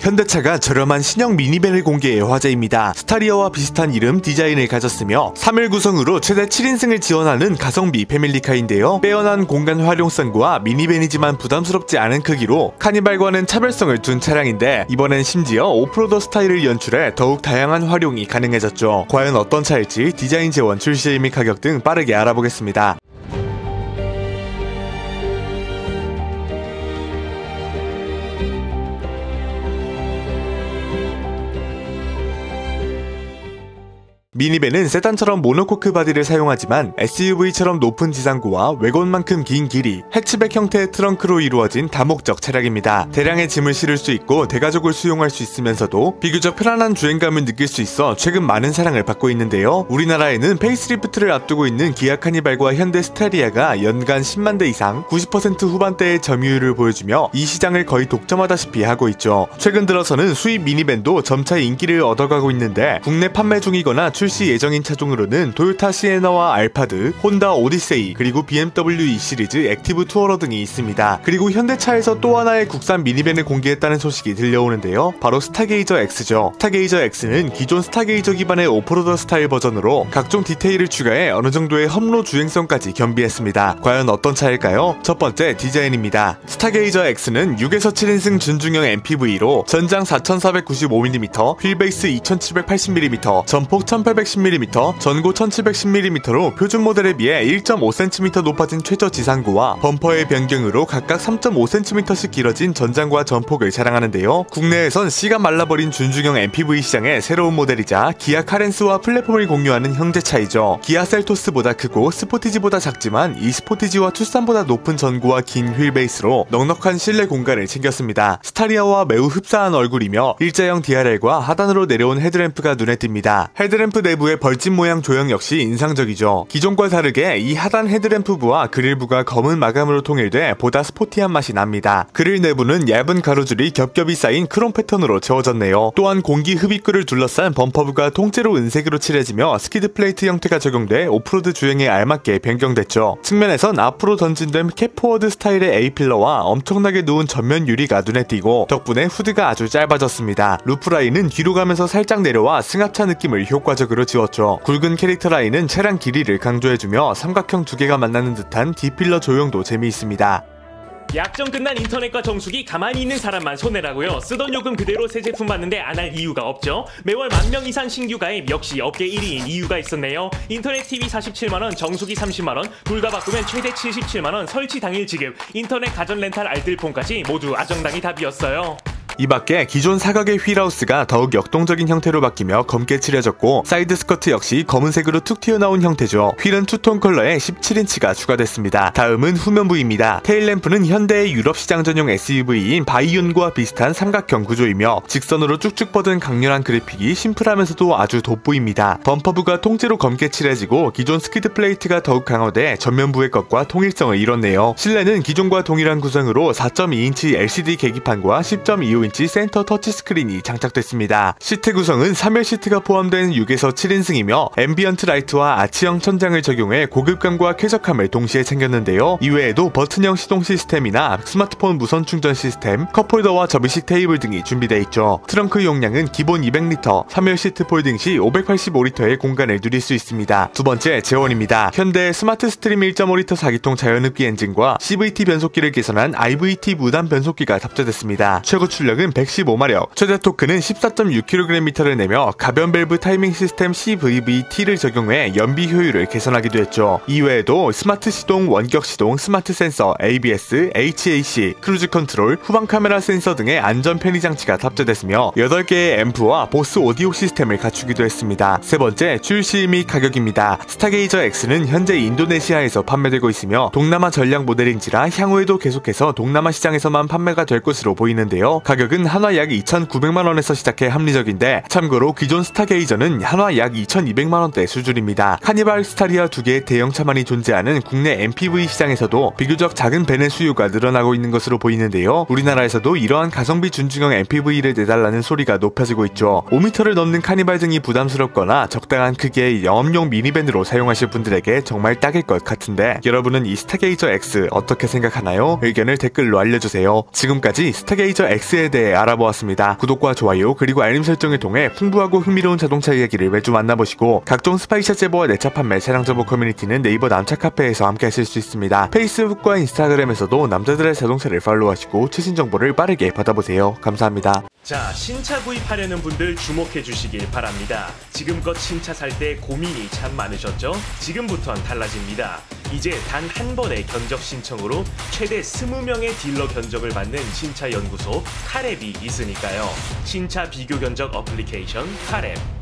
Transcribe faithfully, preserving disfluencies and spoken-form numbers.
현대차가 저렴한 신형 미니밴을 공개해 화제입니다. 스타리아와 비슷한 이름, 디자인을 가졌으며 삼 일 구성으로 최대 칠 인승을 지원하는 가성비 패밀리카인데요. 빼어난 공간 활용성과 미니밴이지만 부담스럽지 않은 크기로 카니발과는 차별성을 둔 차량인데 이번엔 심지어 오프로더 스타일을 연출해 더욱 다양한 활용이 가능해졌죠. 과연 어떤 차일지 디자인 재원, 출시 및 가격 등 빠르게 알아보겠습니다. 미니밴은 세단처럼 모노코크 바디를 사용하지만 에스유브이처럼 높은 지상고와 외곤만큼 긴 길이, 해치백 형태의 트렁크로 이루어진 다목적 차량입니다. 대량의 짐을 실을 수 있고 대가족을 수용할 수 있으면서도 비교적 편안한 주행감을 느낄 수 있어 최근 많은 사랑을 받고 있는데요. 우리나라에는 페이스리프트를 앞두고 있는 기아 카니발과 현대 스타리아가 연간 십만 대 이상, 구십 퍼센트 후반대의 점유율을 보여주며 이 시장을 거의 독점하다시피 하고 있죠. 최근 들어서는 수입 미니밴도 점차 인기를 얻어가고 있는데 국내 판매 중이거나 출시 예정인 차종으로는 토요타 시에나와 알파드, 혼다 오디세이, 그리고 비엠더블유 E 시리즈 액티브 투어러 등이 있습니다. 그리고 현대차에서 또 하나의 국산 미니밴을 공개했다는 소식이 들려오는데요. 바로 스타게이저 X죠. 스타게이저 X는 기존 스타게이저 기반의 오프로더 스타일 버전으로 각종 디테일을 추가해 어느 정도의 험로 주행성까지 겸비했습니다. 과연 어떤 차일까요? 첫 번째, 디자인입니다. 스타게이저 X는 육에서 칠 인승 준중형 엠피브이로 전장 사천사백구십오 밀리미터, 휠베이스 이천칠백팔십 밀리미터, 전폭 천팔백십 밀리미터, 전고 천칠백십 밀리미터로 표준 모델에 비해 일 점 오 센티미터 높아진 최저 지상고와 범퍼의 변경으로 각각 삼 점 오 센티미터씩 길어진 전장과 전폭을 자랑하는데요. 국내에선 씨가 말라버린 준중형 엠피브이 시장의 새로운 모델이자 기아 카렌스와 플랫폼을 공유하는 형제차이죠. 기아 셀토스보다 크고 스포티지보다 작지만 이 스포티지와 투싼보다 높은 전고와 긴 휠베이스로 넉넉한 실내 공간을 챙겼습니다. 스타리아와 매우 흡사한 얼굴이며 일자형 디알엘과 하단으로 내려온 헤드램프가 눈에 띕니다. 헤드램프 내부의 벌집 모양 조형 역시 인상적이죠. 기존과 다르게 이 하단 헤드램프부와 그릴부가 검은 마감으로 통일돼 보다 스포티한 맛이 납니다. 그릴 내부는 얇은 가로줄이 겹겹이 쌓인 크롬 패턴으로 채워졌네요. 또한 공기 흡입구를 둘러싼 범퍼부가 통째로 은색으로 칠해지며 스키드 플레이트 형태가 적용돼 오프로드 주행에 알맞게 변경됐죠. 측면에선 앞으로 던진된 캡포워드 스타일의 A필러와 엄청나게 누운 전면 유리가 눈에 띄고 덕분에 후드가 아주 짧아졌습니다. 루프 라인은 뒤로 가면서 살짝 내려와 승합차 느낌을 효과적으로 지웠죠. 굵은 캐릭터 라인은 차량 길이를 강조해주며 삼각형 두 개가 만나는 듯한 D필러 조형도 재미있습니다. 약정 끝난 인터넷과 정수기 가만히 있는 사람만 손해라고요. 쓰던 요금 그대로 새 제품 받는데 안 할 이유가 없죠. 매월 만 명 이상 신규 가입, 역시 업계 일 위인 이유가 있었네요. 인터넷 티비 사십칠만 원, 정수기 삼십만 원, 불가 바꾸면 최대 칠십칠만 원, 설치 당일 지급, 인터넷 가전 렌탈 알뜰폰까지 모두 아정당이 답이었어요. 이 밖에 기존 사각의 휠하우스가 더욱 역동적인 형태로 바뀌며 검게 칠해졌고 사이드 스커트 역시 검은색으로 툭 튀어나온 형태죠. 휠은 투톤 컬러에 십칠 인치가 추가됐습니다. 다음은 후면부입니다. 테일램프는 현대의 유럽 시장 전용 에스유브이인 바이온과 비슷한 삼각형 구조이며 직선으로 쭉쭉 뻗은 강렬한 그래픽이 심플하면서도 아주 돋보입니다. 범퍼부가 통째로 검게 칠해지고 기존 스키드 플레이트가 더욱 강화돼 전면부의 것과 통일성을 이뤘네요. 실내는 기존과 동일한 구성으로 사 점 이 인치 엘시디 계기판과 십 점 이오 인치 센터 터치스크린이 장착됐습니다. 시트 구성은 삼 열 시트가 포함된 육에서 칠 인승이며 앰비언트 라이트와 아치형 천장을 적용해 고급감과 쾌적함을 동시에 챙겼는데요. 이외에도 버튼형 시동 시스템이나 스마트폰 무선 충전 시스템, 컵홀더와 접이식 테이블 등이 준비되어 있죠. 트렁크 용량은 기본 이백 리터, 삼 열 시트 폴딩 시 오백팔십오 리터의 공간을 누릴 수 있습니다. 두 번째, 제원입니다. 현대 스마트 스트림 일 점 오 리터 사 기통 자연흡기 엔진과 씨브이티 변속기를 개선한 아이브이티 무단 변속기가 탑재됐습니다. 최고 출력 은 백십오 마력, 최대 토크는 십사 점 육 킬로그램미터를 내며 가변 밸브 타이밍 시스템 씨브이브이티를 적용해 연비 효율을 개선하기도 했죠. 이외에도 스마트 시동, 원격 시동, 스마트 센서, 에이비에스, 에이치에이씨, 크루즈 컨트롤, 후방 카메라 센서 등의 안전 편의 장치가 탑재됐으며 여덟 개의 앰프와 보스 오디오 시스템을 갖추기도 했습니다. 세 번째, 출시 및 가격입니다. 스타게이저 X는 현재 인도네시아에서 판매되고 있으며 동남아 전략 모델인지라 향후에도 계속해서 동남아 시장에서만 판매가 될 것으로 보이는데요. 가격은 한화 약 이천구백만 원에서 시작해 합리적인데 참고로 기존 스타게이저는 한화 약 이천이백만 원대 수준입니다. 카니발, 스타리아 두 개의 대형차만이 존재하는 국내 엠피브이 시장에서도 비교적 작은 밴의 수요가 늘어나고 있는 것으로 보이는데요. 우리나라에서도 이러한 가성비 준중형 엠피브이를 내달라는 소리가 높아지고 있죠. 오 미터를 넘는 카니발 등이 부담스럽거나 적당한 크기의 영업용 미니밴으로 사용하실 분들에게 정말 딱일 것 같은데 여러분은 이 스타게이저 X 어떻게 생각하나요? 의견을 댓글로 알려주세요. 지금까지 스타게이저 X에 대해 알아보았습니다. 구독과 좋아요 그리고 알림 설정을 통해 풍부하고 흥미로운 자동차 이야기를 매주 만나보시고 각종 스파이샷 제보와 내차 판매, 차량 정보 커뮤니티는 네이버 남차 카페에서 함께 하실 수 있습니다. 페이스북과 인스타그램에서도 남자들의 자동차를 팔로우하시고 최신 정보를 빠르게 받아보세요. 감사합니다. 자, 신차 구입하려는 분들 주목해 주시길 바랍니다. 지금껏 신차 살 때 고민이 참 많으셨죠? 지금부턴 달라집니다. 이제 단 한 번의 견적 신청으로 최대 이십 명의 딜러 견적을 받는 신차 연구소 카랩이 있으니까요. 신차 비교 견적 어플리케이션 카랩.